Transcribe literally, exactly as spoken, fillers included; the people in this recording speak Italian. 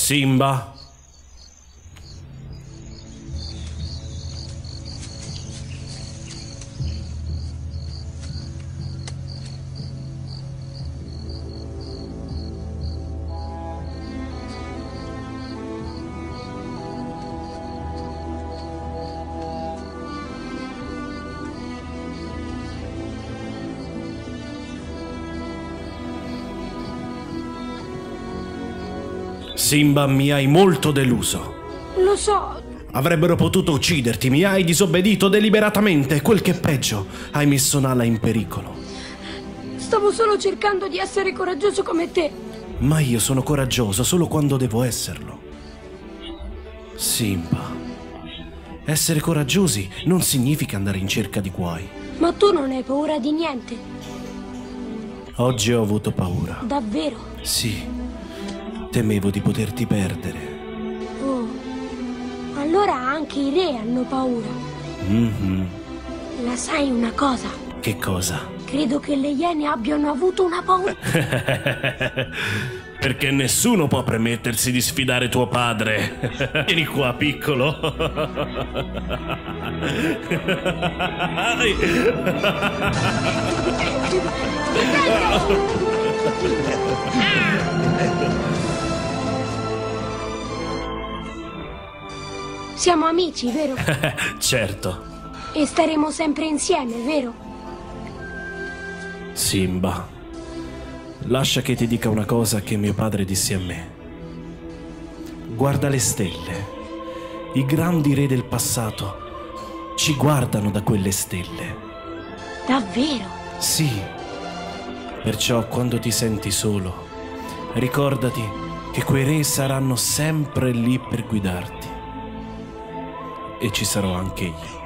Simba? Simba, mi hai molto deluso. Lo so. Avrebbero potuto ucciderti, mi hai disobbedito deliberatamente e quel che è peggio, hai messo Nala in pericolo. Stavo solo cercando di essere coraggioso come te. Ma io sono coraggioso solo quando devo esserlo. Simba, essere coraggiosi non significa andare in cerca di guai. Ma tu non hai paura di niente? Oggi ho avuto paura. Davvero? Sì. Temevo di poterti perdere. Oh, allora anche i re hanno paura. Mm-hmm. La sai una cosa? Che cosa? Credo che le iene abbiano avuto una paura. Perché nessuno può permettersi di sfidare tuo padre. Vieni qua, piccolo. Siamo amici, vero? Certo. E staremo sempre insieme, vero? Simba, lascia che ti dica una cosa che mio padre disse a me. Guarda le stelle. I grandi re del passato ci guardano da quelle stelle. Davvero? Sì. Perciò quando ti senti solo, ricordati che quei re saranno sempre lì per guidarti. E ci sarò anche io.